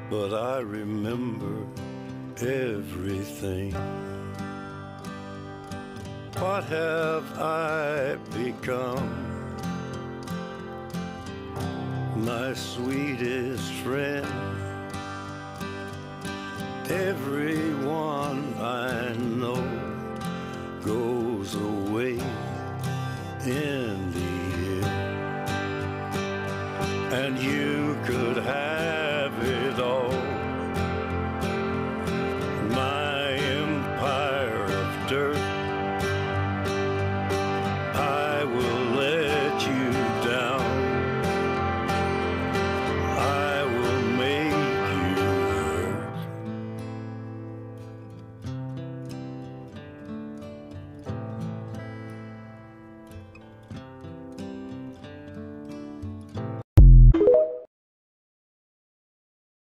but I remember everything. What have I become? My sweetest friend. Everyone I know goes away in